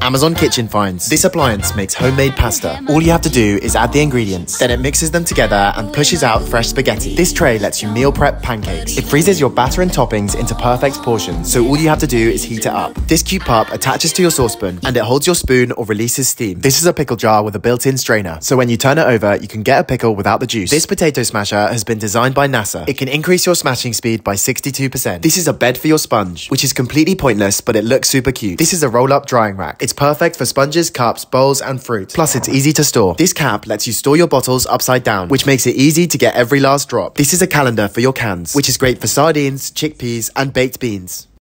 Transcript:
Amazon Kitchen finds. This appliance makes homemade pasta. All you have to do is add the ingredients, then it mixes them together and pushes out fresh spaghetti. This tray lets you meal prep pancakes. It freezes your batter and toppings into perfect portions, so all you have to do is heat it up. This cute pup attaches to your saucepan and it holds your spoon or releases steam. This is a pickle jar with a built-in strainer, so when you turn it over, you can get a pickle without the juice. This potato smasher has been designed by NASA. It can increase your smashing speed by 62%. This is a bed for your sponge, which is completely pointless, but it looks super cute. This is a roll-up drying rack. It's perfect for sponges, cups, bowls, and fruit. Plus, it's easy to store. This cap lets you store your bottles upside down, which makes it easy to get every last drop. This is a calendar for your cans, which is great for sardines, chickpeas, and baked beans.